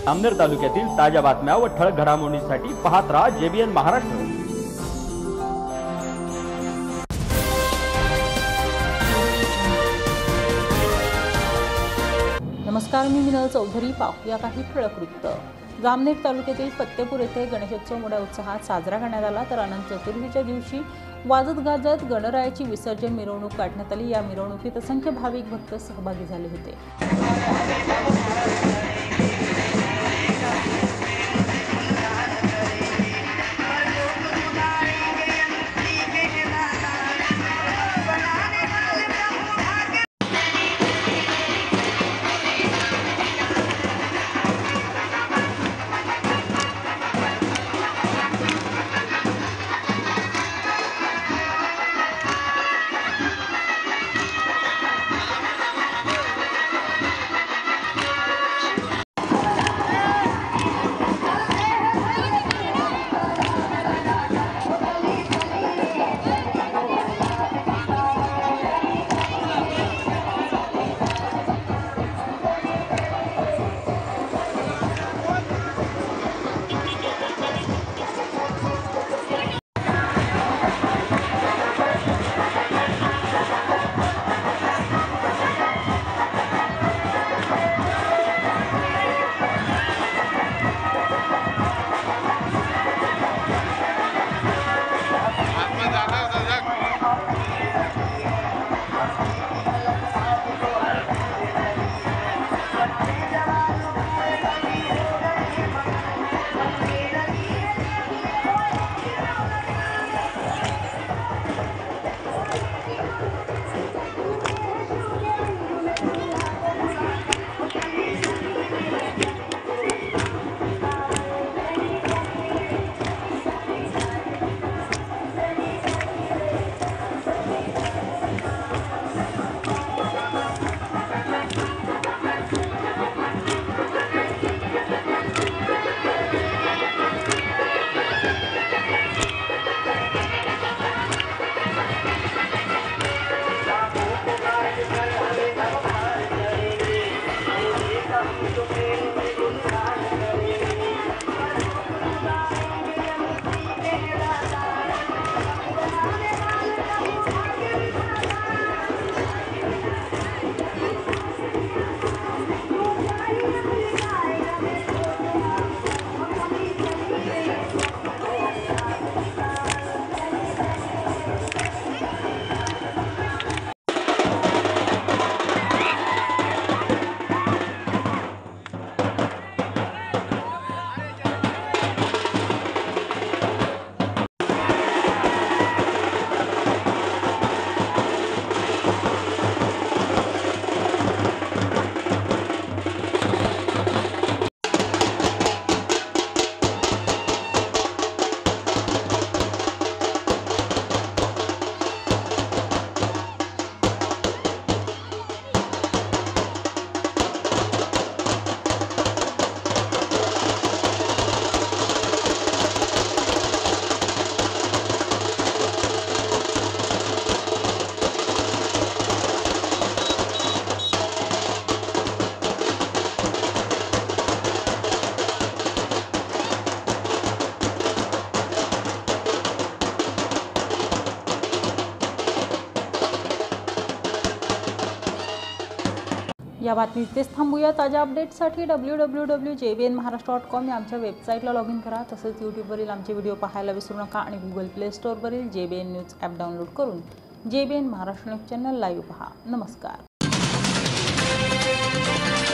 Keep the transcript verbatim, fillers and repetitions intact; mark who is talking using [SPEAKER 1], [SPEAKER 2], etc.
[SPEAKER 1] अमनेर तालुक्यातील ताज्या बातम्या व ठळक घडामोडींसाठी पाहत राहा जेबीएन महाराष्ट्र।
[SPEAKER 2] नमस्कार, मी मिनल चौधरी। पाहूया काही ठळक वृत्त। जामनेर तालुक्यातील फत्तेपूर येथे गणेशोत्सव मोठ्या उत्साहात साजरा करण्यात आला। तर अनंत चतुर्थीच्या दिवशी वाजत गाजत गणरायाची विसर्जन मिरवणूक काढण्यात आली। या मिरवणुकीत असंख्य भाविक भक्त सहभागी झाले होते। या बातमी इथेच थांबूया। ताज्या अपडेट्ससाठी W W W dot J B N Maharashtra dot com या आमच्या वेबसाईटला लॉग इन करा। तसेच यूट्यूबवरील आमचे व्हिडिओ पाहायला विसरू नका आणि गुगल प्ले स्टोअरवरील J B N news app download करून J B N Maharashtra news channel live पहा। नमस्कार।